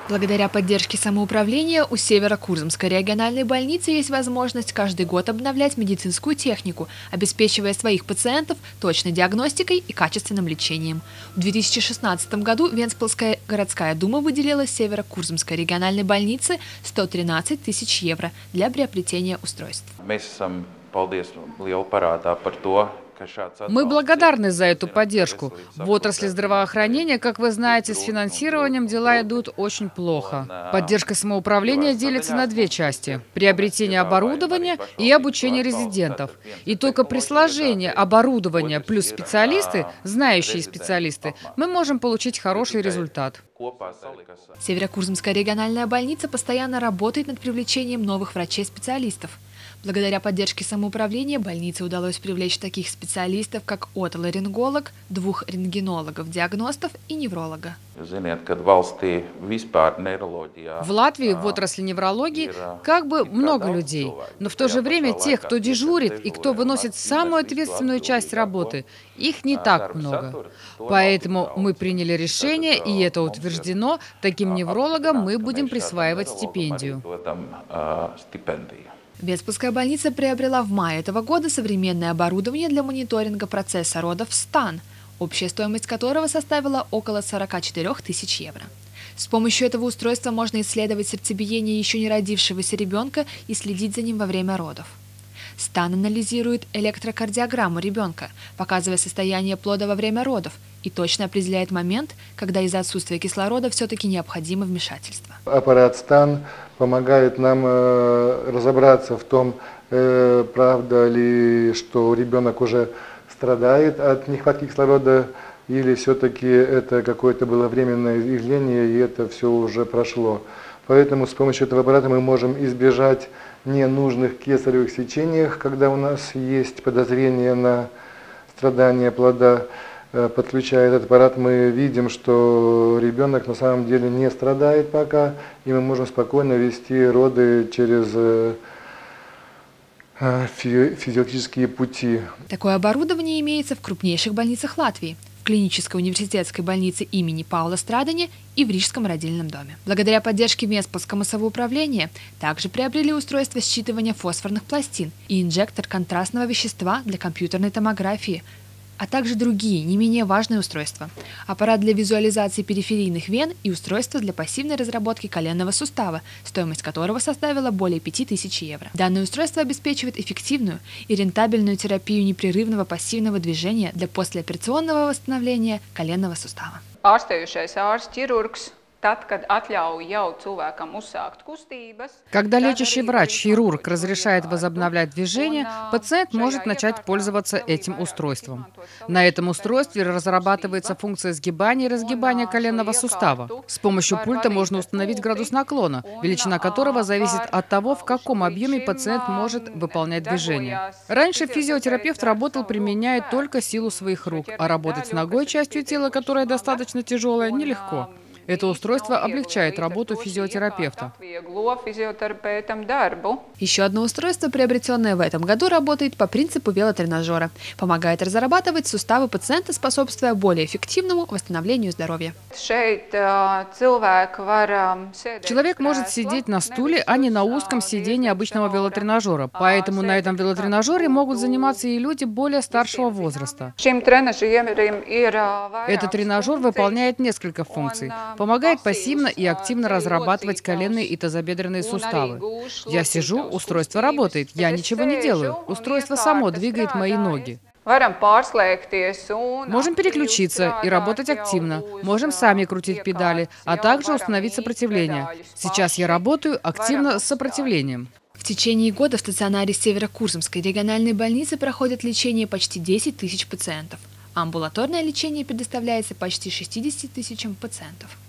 Благодаря поддержке самоуправления у Северо-Курзамской региональной больницы есть возможность каждый год обновлять медицинскую технику, обеспечивая своих пациентов точной диагностикой и качественным лечением. В 2016 году Венспилская городская дума выделила Северо-Курзамской региональной больнице 113 тысяч евро для приобретения устройств. Мы благодарны за эту поддержку. В отрасли здравоохранения, как вы знаете, с финансированием дела идут очень плохо. Поддержка самоуправления делится на две части – приобретение оборудования и обучение резидентов. И только при сложении оборудования плюс специалисты, знающие специалисты, мы можем получить хороший результат. Северо-Курзамская региональная больница постоянно работает над привлечением новых врачей-специалистов. Благодаря поддержке самоуправления больнице удалось привлечь таких специалистов, как отоларинголог, 2 рентгенологов-диагностов и невролога. В Латвии в отрасли неврологии как бы много людей, но в то же время тех, кто дежурит и кто выносит самую ответственную часть работы, их не так много. Поэтому мы приняли решение, и это утверждено, таким неврологам мы будем присваивать стипендию. Венспилская больница приобрела в мае этого года современное оборудование для мониторинга процесса родов «Стан», общая стоимость которого составила около 44 тысяч евро. С помощью этого устройства можно исследовать сердцебиение еще не родившегося ребенка и следить за ним во время родов. «Стан» анализирует электрокардиограмму ребенка, показывая состояние плода во время родов, и точно определяет момент, когда из-за отсутствия кислорода все-таки необходимо вмешательство. Аппарат «Стан» помогает нам разобраться в том, правда ли, что ребенок уже страдает от нехватки кислорода, или все-таки это какое-то было временное явление, и это все уже прошло. Поэтому с помощью этого аппарата мы можем избежать ненужных кесаревых сечений, когда у нас есть подозрение на страдание плода. Подключая этот аппарат, мы видим, что ребенок на самом деле не страдает пока, и мы можем спокойно вести роды через физиологические пути. Такое оборудование имеется в крупнейших больницах Латвии: в клинической университетской больнице имени Паула Страдани и в Рижском родильном доме. Благодаря поддержке Венспилского самоуправления также приобрели устройство считывания фосфорных пластин и инжектор контрастного вещества для компьютерной томографии, а также другие, не менее важные устройства. Аппарат для визуализации периферийных вен и устройство для пассивной разработки коленного сустава, стоимость которого составила более 5000 евро. Данное устройство обеспечивает эффективную и рентабельную терапию непрерывного пассивного движения для послеоперационного восстановления коленного сустава. Когда лечащий врач-хирург разрешает возобновлять движение, пациент может начать пользоваться этим устройством. На этом устройстве разрабатывается функция сгибания и разгибания коленного сустава. С помощью пульта можно установить градус наклона, величина которого зависит от того, в каком объеме пациент может выполнять движение. Раньше физиотерапевт работал, применяя только силу своих рук, а работать с ногой, частью тела, которая достаточно тяжелая, нелегко. Это устройство облегчает работу физиотерапевта. Еще одно устройство, приобретенное в этом году, работает по принципу велотренажера. Помогает разрабатывать суставы пациента, способствуя более эффективному восстановлению здоровья. Человек может сидеть на стуле, а не на узком сидении обычного велотренажера. Поэтому на этом велотренажере могут заниматься и люди более старшего возраста. Этот тренажер выполняет несколько функций. Помогает пассивно и активно разрабатывать коленные и тазобедренные суставы. Я сижу, устройство работает, я ничего не делаю. Устройство само двигает мои ноги. Можем переключиться и работать активно. Можем сами крутить педали, а также установить сопротивление. Сейчас я работаю активно с сопротивлением. В течение года в стационаре Северо-Курзамской региональной больницы проходит лечение почти 10 тысяч пациентов. Амбулаторное лечение предоставляется почти 60 тысячам пациентов.